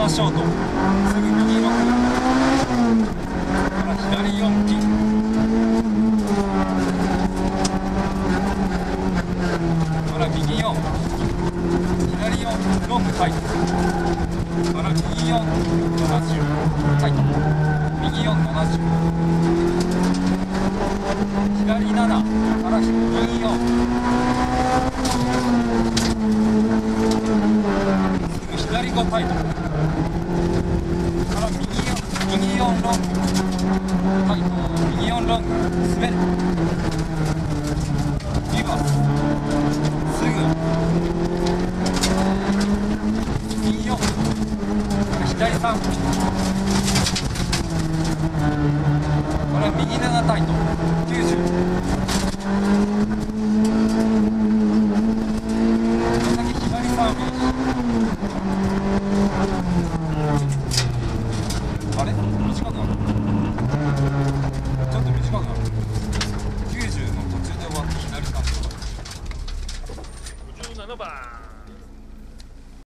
7ショート、すぐ右6から左4ピンから右4、左4ロングタイトから右4、70タイト、右4、70左7から右4、左5タイトから右4ロングタイト、右4ロング滑るリバースすぐ右4左3から右7タイト